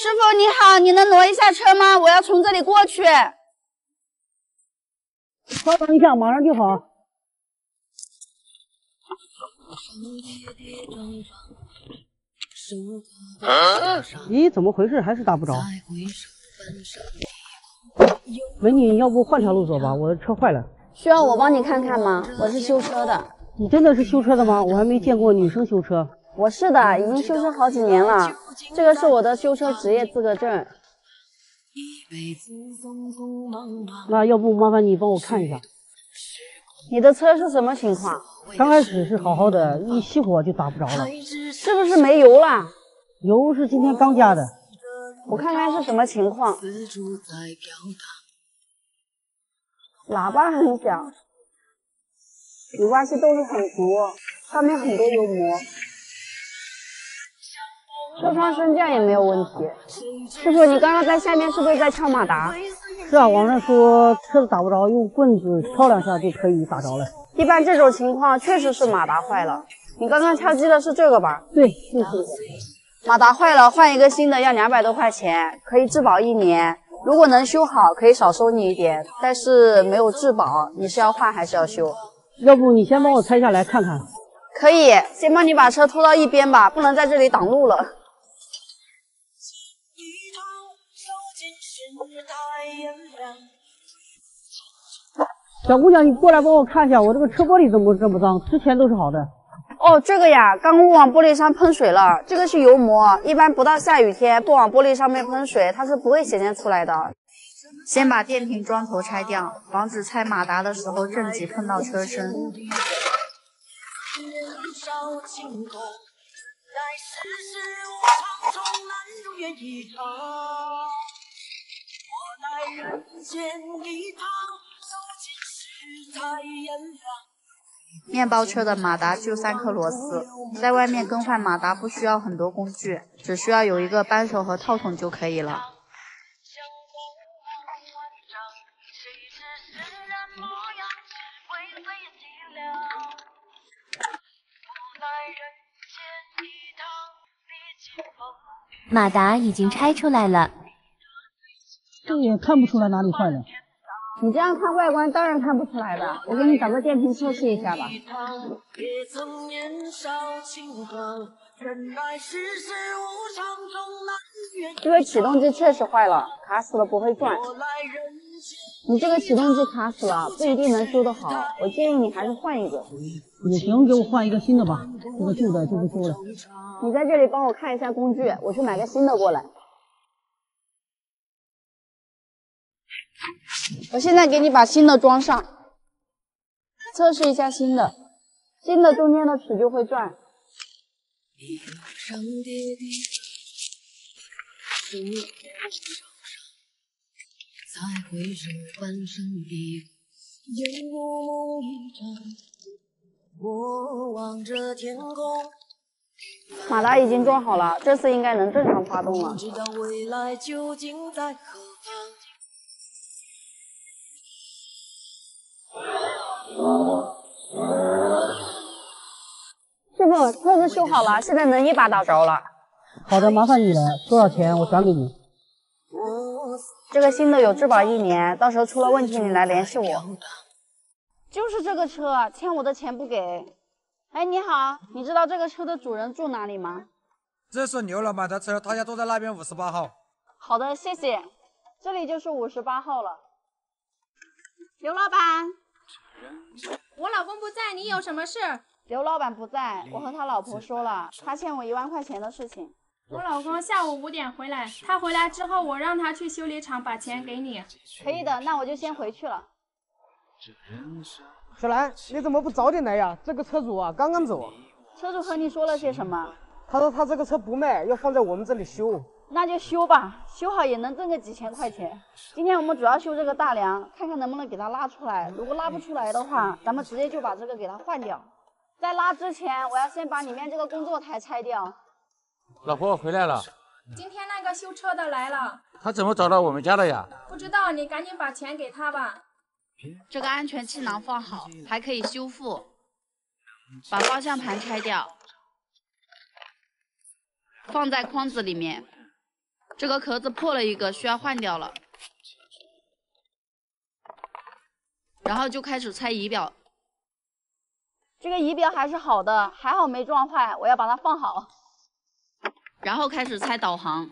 师傅你好，你能挪一下车吗？我要从这里过去。 稍等一下，马上就好。咦，怎么回事？还是打不着。美女，要不换条路走吧？我的车坏了。 需要我帮你看看吗？我是修车的。 你真的是修车的吗？我还没见过女生修车。 我是的，已经修车好几年了。这个是我的修车执业资格证。 那要不麻烦你帮我看一下。 你的车是什么情况？ 刚开始是好好的，一熄火就打不着了。 是不是没油了？ 油是今天刚加的。 我看看是什么情况。喇叭很小，雨刮器都是很足，上面很多油膜。车窗升降也没有问题。师傅，你刚刚在下面是不是在敲马达？ 是啊，网上说车子打不着，用棍子敲2下就可以打着了。 一般这种情况确实是马达坏了。你刚刚敲击的是这个吧？ 对，就是这个。 马达坏了，换一个新的要200多块钱，可以质保1年。如果能修好，可以少收你一点，但是没有质保，你是要换还是要修？ 要不你先帮我拆下来看看？ 可以，先帮你把车拖到一边吧，不能在这里挡路了。 小姑娘，你过来帮我看一下，我这个车玻璃怎么这么脏？之前都是好的。 哦，这个呀，刚往玻璃上喷水了，这个是油膜，一般不到下雨天不往玻璃上面喷水，它是不会显现出来的。先把电瓶桩头拆掉，防止拆马达的时候正极碰到车身。面包车的马达就3颗螺丝，在外面更换马达不需要很多工具，只需要有一个扳手和套筒就可以了。 马达已经拆出来了， 这也看不出来哪里坏了。 你这样看外观当然看不出来了，我给你找个电瓶测试一下吧。这个启动机确实坏了，卡死了不会转。你这个启动机卡死了，不一定能修得好，我建议你还是换一个。 也行，给我换一个新的吧，这个旧的就不修了。 你在这里帮我看一下工具，我去买个新的过来。我现在给你把新的装上，测试一下新的。新的中间的齿就会转。马达已经装好了，这次应该能正常发动了。师傅，车子修好了，现在能一把打着了。 好的，麻烦你了，多少钱我转给你。 这个新的有质保1年，到时候出了问题你来联系我。就是这个车，欠我的钱不给。哎，你好，你知道这个车的主人住哪里吗？ 这是刘老板的车，他家住在那边58号。 好的，谢谢。这里就是58号了。刘老板， 我老公不在，你有什么事？ 刘老板不在，我和他老婆说了，他欠我1万块钱的事情。 我老公下午5点回来，他回来之后我让他去修理厂把钱给你。 可以的，那我就先回去了。 小兰，你怎么不早点来呀？这个车主啊，刚刚走。 车主和你说了些什么？ 他说他这个车不卖，要放在我们这里修。 那就修吧，修好也能挣个几千块钱。今天我们主要修这个大梁，看看能不能给它拉出来。如果拉不出来的话，咱们直接就把这个给它换掉。在拉之前，我要先把里面这个工作台拆掉。 老婆回来了。 今天那个修车的来了。 他怎么找到我们家的呀？ 不知道，你赶紧把钱给他吧。 这个安全气囊放好，还可以修复。把方向盘拆掉，放在筐子里面。 这个壳子破了一个，需要换掉了。然后就开始拆仪表。这个仪表还是好的，还好没撞坏，我要把它放好。然后开始拆导航。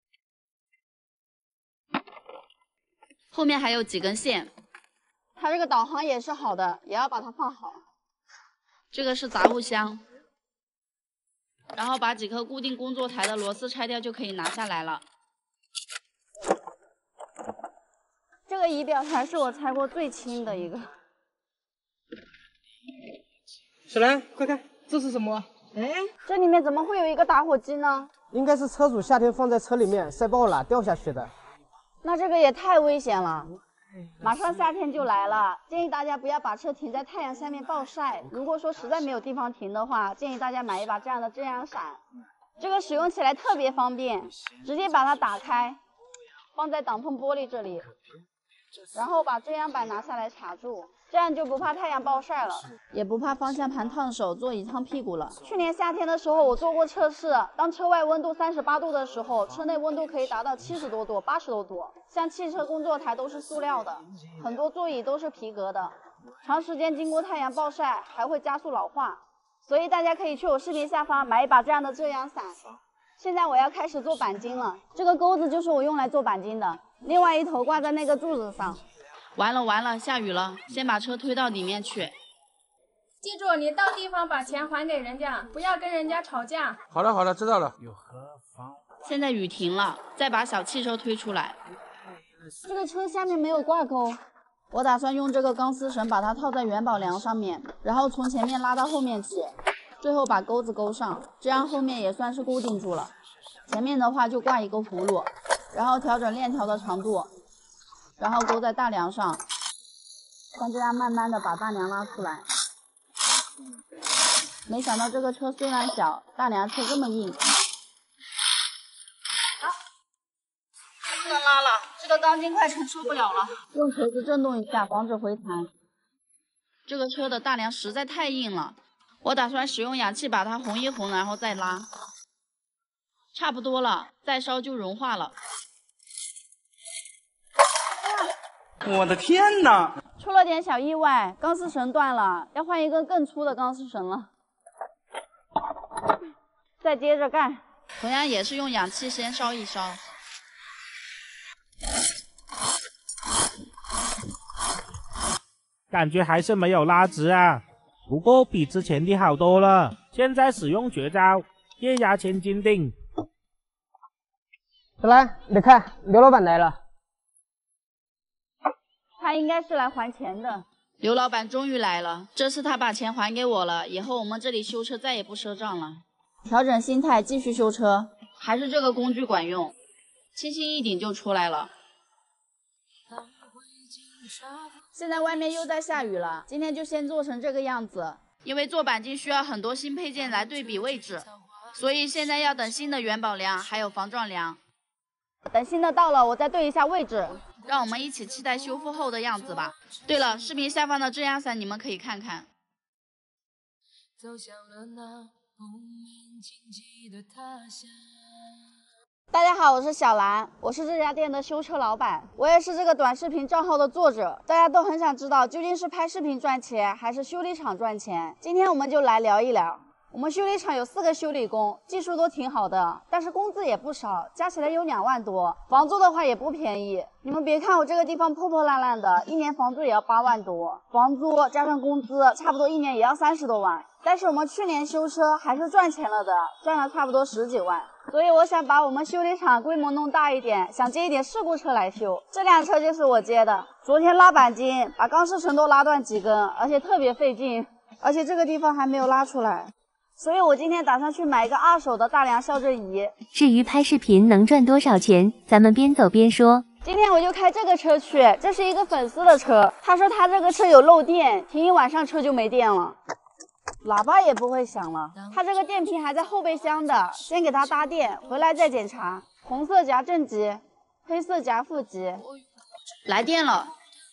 后面还有几根线。它这个导航也是好的，也要把它放好。这个是杂物箱。然后把几颗固定工作台的螺丝拆掉就可以拿下来了。这个仪表台是我拆过最轻的一个。 小兰，快看，这是什么？ 哎，这里面怎么会有一个打火机呢？ 应该是车主夏天放在车里面晒爆了掉下去的。 那这个也太危险了。马上夏天就来了，建议大家不要把车停在太阳下面暴晒。如果说实在没有地方停的话，建议大家买一把这样的遮阳伞。这个使用起来特别方便，直接把它打开，放在挡风玻璃这里，然后把遮阳板拿下来卡住，这样就不怕太阳暴晒了，也不怕方向盘烫手、座椅烫屁股了。去年夏天的时候我做过测试，当车外温度38度的时候，车内温度可以达到70多度、80多度。像汽车工作台都是塑料的，很多座椅都是皮革的，长时间经过太阳暴晒还会加速老化。所以大家可以去我视频下方买一把这样的遮阳伞。现在我要开始做钣金了，这个钩子就是我用来做钣金的，另外一头挂在那个柱子上。完了，下雨了，先把车推到里面去。 记住，你到地方把钱还给人家，不要跟人家吵架。 好了，知道了。 现在雨停了，再把小汽车推出来。这个车下面没有挂钩，我打算用这个钢丝绳把它套在元宝梁上面，然后从前面拉到后面去，最后把钩子勾上，这样后面也算是固定住了。前面的话就挂一个葫芦，然后调整链条的长度，然后勾在大梁上，像这样慢慢的把大梁拉出来。没想到这个车虽然小，大梁却这么硬。不能拉了，这个钢筋快承受不了了，用锤子震动一下，防止回弹。这个车的大梁实在太硬了，我打算使用氧气把它烘一烘，然后再拉。差不多了，再烧就融化了。 我的天哪！ 出了点小意外，钢丝绳断了，要换一根更粗的钢丝绳了。再接着干，同样也是用氧气先烧一烧。 感觉还是没有拉直啊，不过比之前的好多了。现在使用绝招，液压千斤顶。 小兰，你看，刘老板来了。 他应该是来还钱的。刘老板终于来了，这次他把钱还给我了，以后我们这里修车再也不赊账了。调整心态，继续修车，还是这个工具管用，轻轻一顶就出来了。现在外面又在下雨了，今天就先做成这个样子。因为做钣金需要很多新配件来对比位置，所以现在要等新的元宝梁还有防撞梁。等新的到了，我再对一下位置。让我们一起期待修复后的样子吧。对了，视频下方的遮阳伞你们可以看看。大家好，我是小兰，我是这家店的修车老板，我也是这个短视频账号的作者。大家都很想知道究竟是拍视频赚钱还是修理厂赚钱，今天我们就来聊一聊。我们修理厂有4个修理工，技术都挺好的，但是工资也不少，加起来有2万多，房租的话也不便宜。你们别看我这个地方破破烂烂的，一年房租也要8万多，房租加上工资，差不多一年也要30多万。但是我们去年修车还是赚钱了的，赚了差不多10几万。所以我想把我们修理厂规模弄大一点，想接一点事故车来修。这辆车就是我接的，昨天拉钣金，把钢丝绳都拉断几根，而且特别费劲，而且这个地方还没有拉出来。所以我今天打算去买一个2手的大梁校正仪。 至于拍视频能赚多少钱，咱们边走边说。 今天我就开这个车去，这是一个粉丝的车，他说他这个车有漏电，停一晚上车就没电了，喇叭也不会响了。他这个电瓶还在后备箱的，先给他搭电，回来再检查。红色夹正极，黑色夹负极。来电了。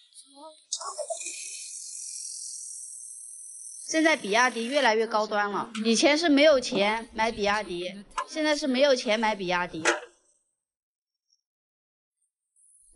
现在比亚迪越来越高端了，以前是没有钱买比亚迪，现在是没有钱买比亚迪。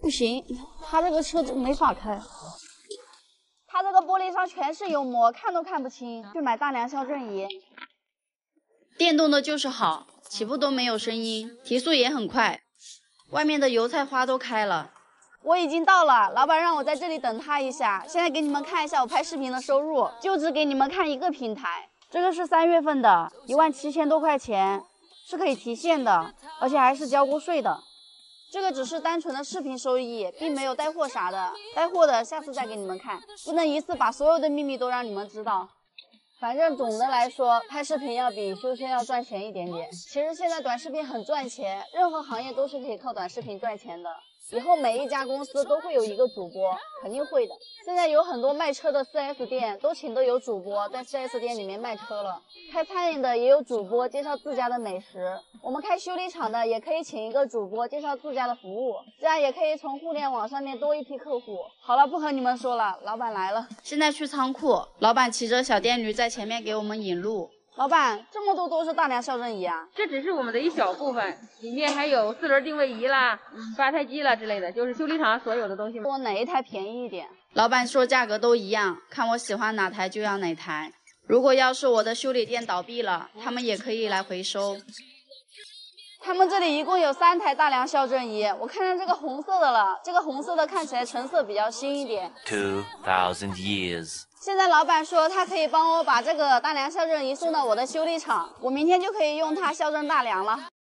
不行，他这个车子没法开。他这个玻璃上全是油膜，看都看不清。去买大梁校正仪，电动的就是好，起步都没有声音，提速也很快。外面的油菜花都开了。我已经到了，老板让我在这里等他一下。现在给你们看一下我拍视频的收入，就只给你们看一个平台。这个是3月份的，17000多块钱，是可以提现的，而且还是交过税的。这个只是单纯的视频收益，并没有带货啥的。带货的下次再给你们看，不能一次把所有的秘密都让你们知道。反正总的来说，拍视频要比修仙要赚钱一点点。其实现在短视频很赚钱，任何行业都是可以靠短视频赚钱的。以后每一家公司都会有一个主播，肯定会的。现在有很多卖车的 4S 店都请的有主播在 4S 店里面卖车了，开餐饮的也有主播介绍自家的美食，我们开修理厂的也可以请一个主播介绍自家的服务，这样也可以从互联网上面多一批客户。好了，不和你们说了，老板来了。现在去仓库，老板骑着小电驴在前面给我们引路。老板，这么多都是大梁校正仪啊？ 这只是我们的一小部分，里面还有4轮定位仪啦、发胎机啦之类的，就是修理厂所有的东西。 我哪一台便宜一点？老板说价格都一样，看我喜欢哪台就要哪台。如果要是我的修理店倒闭了，他们也可以来回收。他们这里一共有3台大梁校正仪，我看上这个红色的了，这个红色的看起来成色比较新一点。 2000 years。 现在老板说他可以帮我把这个大梁校正仪送到我的修理厂，我明天就可以用它校正大梁了。